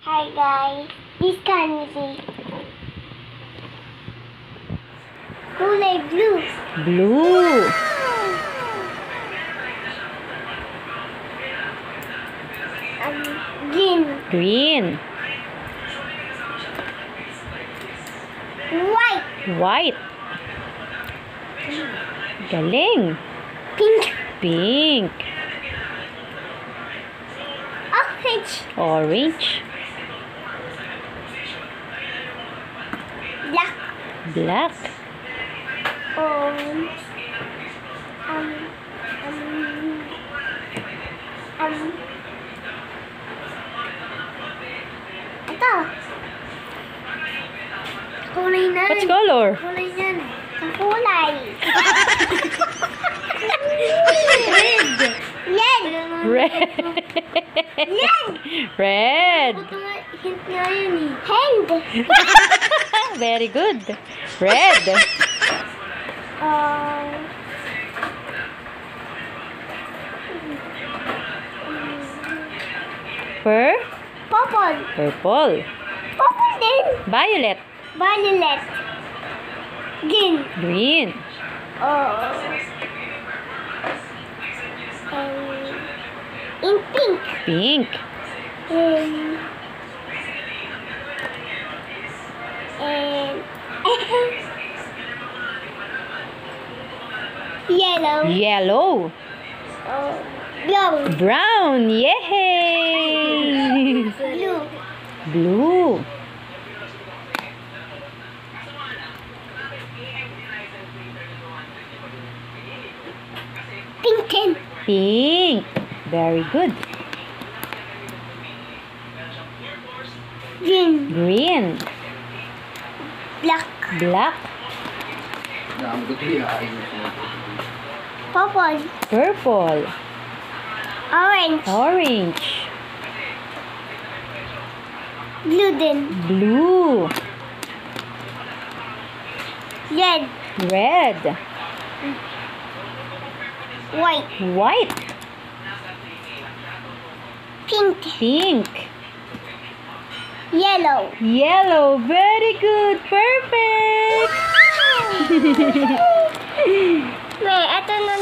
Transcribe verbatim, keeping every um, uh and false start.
Hi guys, this Canarii. Kulay blue. Blue. Um, green. Green. White. White. Galing. Pink. Pink. Orange. Orange. Black. Black. Um, um, um, um, ito. Kulay na. What's color? Kulay yan. Ang kulay. Red. Red. Red. Red. Ito nga, hint nga yun eh. Hand. Very good. Red. Um, Pur. purple. Purple. Purple din. Violet. Violet. Green. Green. Oh. And in pink. Pink. And, and yellow. Yellow. Oh, brown. Brown. Yay! Blue. Blue. Pink ten. Pink. Very good. Green. Green. Black. Black. Purple. Purple. Orange. Orange. Blue din. Blue. Red. Red. White. White. Pink. Pink. Yellow. Yellow. Very good. Perfect. May, ito na